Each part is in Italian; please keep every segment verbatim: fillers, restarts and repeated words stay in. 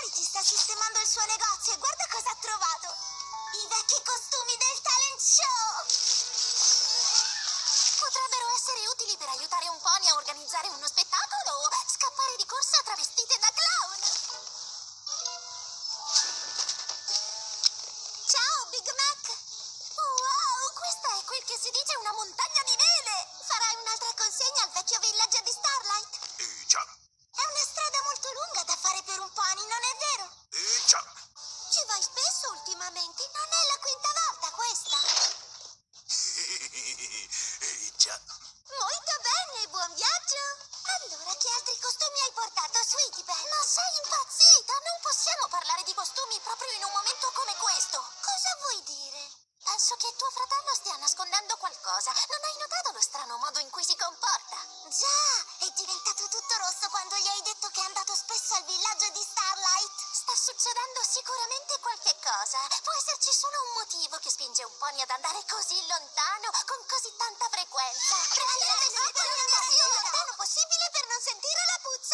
Charity sta sistemando il suo negozio e guarda cosa ha trovato! I vecchi costumi del talent show! Potrebbero essere utili per aiutare un pony a organizzare uno spettacolo o scappare di corsa travestite da clown! Ciao, Big Mac! Wow, questa è quel che si dice una montagna di neve! Farai un'altra consegna al vecchio villaggio di Starlight? Eh già, È una strada molto lunga da fare per un pony, non è vero? eh già. Ci vai spesso ultimamente? Non è la quinta volta questa? Eh già. Molto bene, buon viaggio! Allora, che altri costumi hai portato, Sweetie Belle? Ma sei impazzita! Non possiamo parlare di costumi proprio in un momento come questo! Cosa vuoi dire? Penso che tuo fratello stia nascondendo qualcosa. Non hai notato lo strano modo in cui si comporta? Già, è diventato tutto rosso quando gli hai detto che è andato spesso al villaggio di Starlight. Sta succedendo sicuramente qualche cosa. Può esserci solo un motivo che spinge un pony ad andare così lontano, con così tanta frequenza. Preferite andare il più lontano possibile per non sentire la puzza?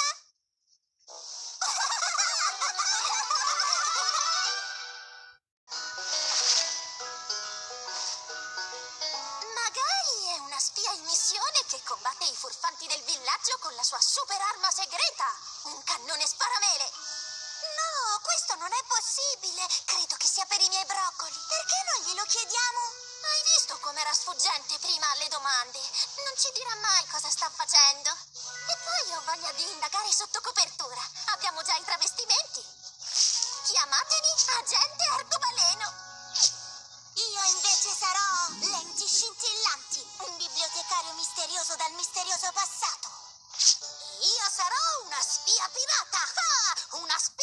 Magari è una spia in missione che combatte i furfanti del villaggio con la sua super arma segreta, un cannone sparamele. No, questo non è possibile. Credo che sia per i miei broccoli. Perché non glielo chiediamo? Hai visto com'era sfuggente prima alle domande? Non ci dirà mai cosa sta facendo. E poi ho voglia di indagare sotto copertura. Abbiamo già i travestimenti. Chiamatemi agente arcobaleno. Io invece sarò Lenti Scintillanti, un bibliotecario misterioso dal misterioso passato. Io sarò una spia pirata! Ah, una spia!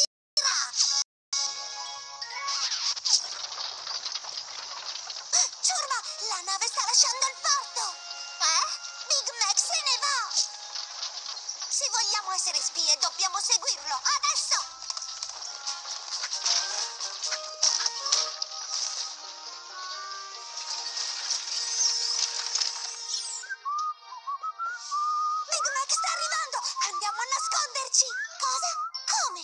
Ciurma, la nave sta lasciando il porto! Eh? Big Mac se ne va! Se vogliamo essere spie, dobbiamo seguirlo, adesso! Big Mac sta arrivando! Andiamo a nasconderci! Cosa? Come?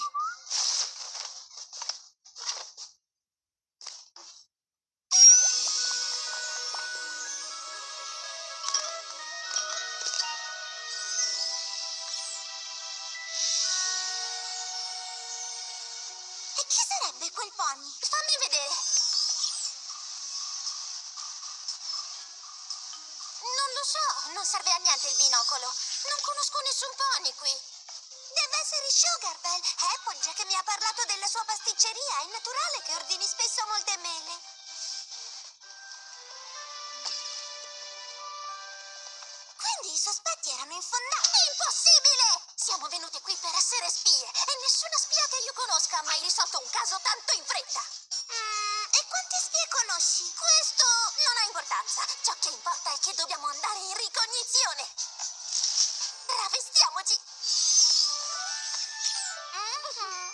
E chi sarebbe quel pony? Fammi vedere! Non lo so, non serve a niente il binocolo. Non conosco nessun pony qui. Deve essere Sugarbell, Applejack che mi ha parlato della sua pasticceria. È naturale che ordini spesso molte mele. Quindi i sospetti erano infondati. Impossibile! Siamo venute qui per essere spie e nessuna spia che io conosca ha mai risolto un caso tanto in fretta. Mm, e quante spie conosci? Questo non ha importanza. Ciò che importa è che dobbiamo andare in ricognizione. Travestiamoci. Mhm.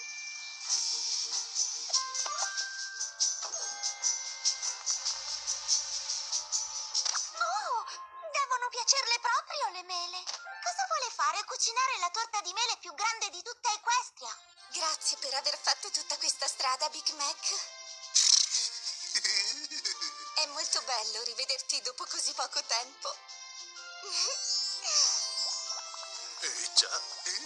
Oh, devono piacerle proprio le mele. Cosa vuole fare? Cucinare la torta di mele più grande di tutta Equestria. Grazie per aver fatto tutta questa strada, Big Mac. È molto bello rivederti dopo così poco tempo. Eh già.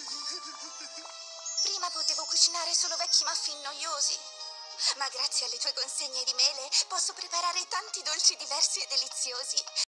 Prima potevo cucinare solo vecchi muffin noiosi, ma grazie alle tue consegne di mele posso preparare tanti dolci diversi e deliziosi.